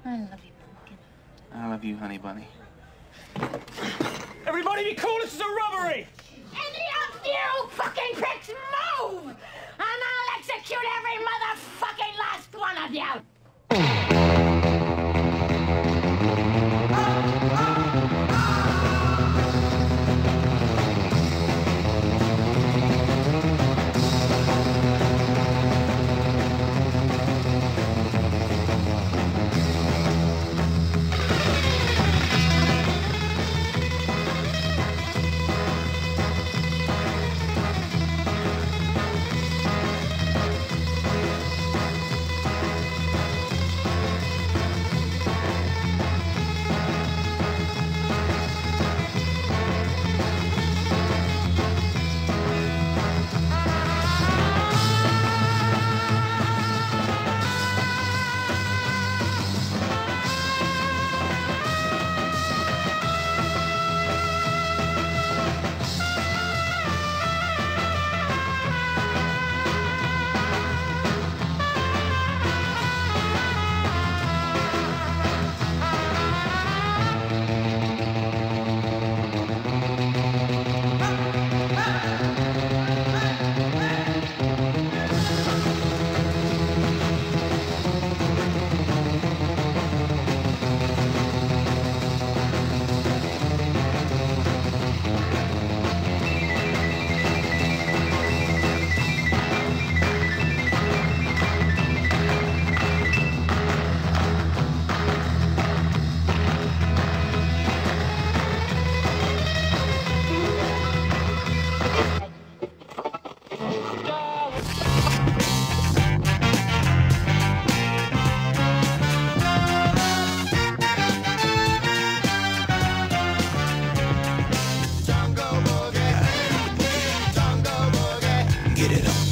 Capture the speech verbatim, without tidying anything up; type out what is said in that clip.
I love you, pumpkin. I love you, honey bunny. Everybody be cool, this is a robbery! Any of you fucking pricks move! And I'll execute every motherfucking last one of you! Get it on.